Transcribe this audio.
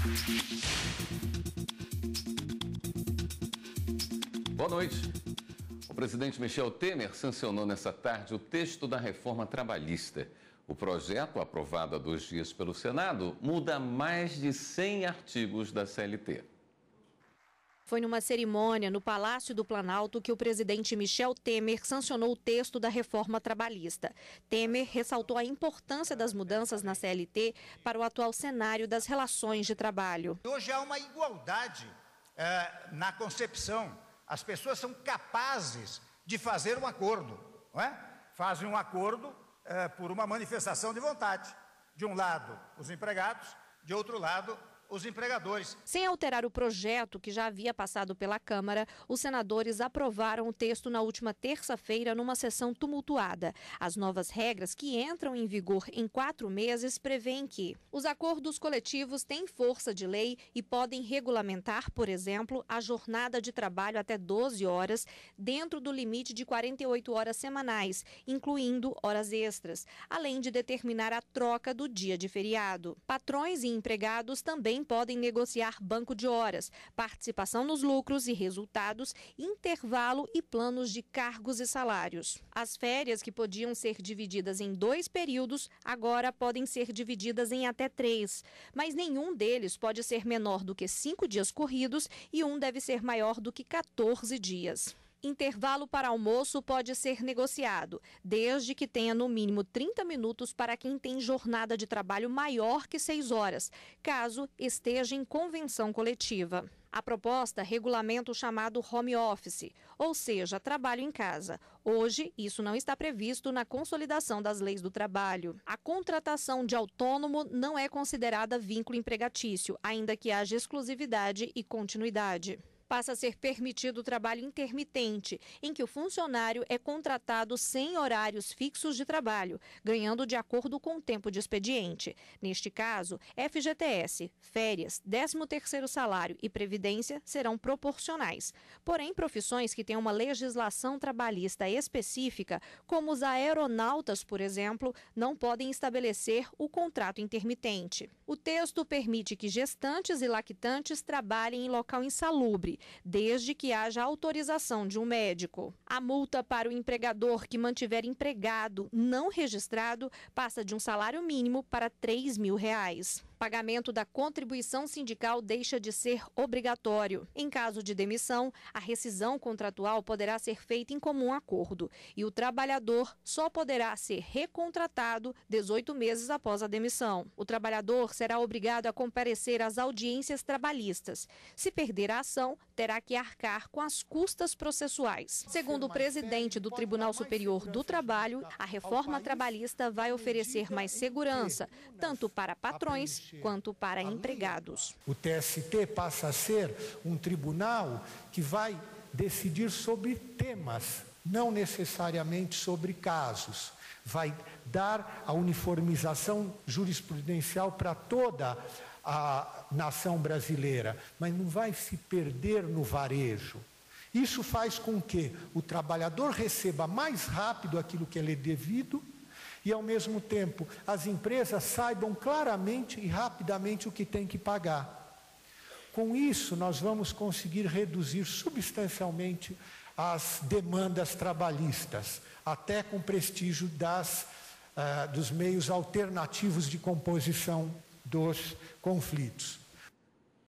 Boa noite. O presidente Michel Temer sancionou nesta tarde o texto da reforma trabalhista. O projeto, aprovado há 2 dias pelo Senado, muda mais de 100 artigos da CLT. Foi numa cerimônia no Palácio do Planalto que o presidente Michel Temer sancionou o texto da reforma trabalhista. Temer ressaltou a importância das mudanças na CLT para o atual cenário das relações de trabalho. Hoje há uma igualdade na concepção. As pessoas são capazes de fazer um acordo, não é? Fazem um acordo por uma manifestação de vontade. De um lado, os empregados, de outro lado, os empregadores. Sem alterar o projeto que já havia passado pela Câmara, os senadores aprovaram o texto na última terça-feira numa sessão tumultuada. As novas regras, que entram em vigor em 4 meses, prevêem que os acordos coletivos têm força de lei e podem regulamentar, por exemplo, a jornada de trabalho até 12 horas, dentro do limite de 48 horas semanais, incluindo horas extras, além de determinar a troca do dia de feriado. Patrões e empregados também podem negociar banco de horas, participação nos lucros e resultados, intervalo e planos de cargos e salários. As férias, que podiam ser divididas em 2 períodos, agora podem ser divididas em até 3. Mas nenhum deles pode ser menor do que 5 dias corridos e um deve ser maior do que 14 dias. Intervalo para almoço pode ser negociado, desde que tenha no mínimo 30 minutos para quem tem jornada de trabalho maior que 6 horas, caso esteja em convenção coletiva. A proposta regulamenta o chamado home office, ou seja, trabalho em casa. Hoje, isso não está previsto na consolidação das leis do trabalho. A contratação de autônomo não é considerada vínculo empregatício, ainda que haja exclusividade e continuidade. Passa a ser permitido o trabalho intermitente, em que o funcionário é contratado sem horários fixos de trabalho, ganhando de acordo com o tempo de expediente. Neste caso, FGTS, férias, 13º salário e previdência serão proporcionais. Porém, profissões que têm uma legislação trabalhista específica, como os aeronautas, por exemplo, não podem estabelecer o contrato intermitente. O texto permite que gestantes e lactantes trabalhem em local insalubre, desde que haja autorização de um médico. A multa para o empregador que mantiver empregado não registrado passa de um salário mínimo para R$ 3.000. Pagamento da contribuição sindical deixa de ser obrigatório. Em caso de demissão, a rescisão contratual poderá ser feita em comum acordo e o trabalhador só poderá ser recontratado 18 meses após a demissão. O trabalhador será obrigado a comparecer às audiências trabalhistas. Se perder a ação, terá que arcar com as custas processuais. Segundo o presidente do Tribunal Superior do Trabalho, a reforma trabalhista vai oferecer mais segurança, tanto para patrões quanto para empregados. O TST passa a ser um tribunal que vai decidir sobre temas, não necessariamente sobre casos. Vai dar a uniformização jurisprudencial para toda a nação brasileira, mas não vai se perder no varejo. Isso faz com que o trabalhador receba mais rápido aquilo que lhe é devido e, ao mesmo tempo, as empresas saibam claramente e rapidamente o que tem que pagar. Com isso, nós vamos conseguir reduzir substancialmente as demandas trabalhistas, até com prestígio dos meios alternativos de composição dos conflitos.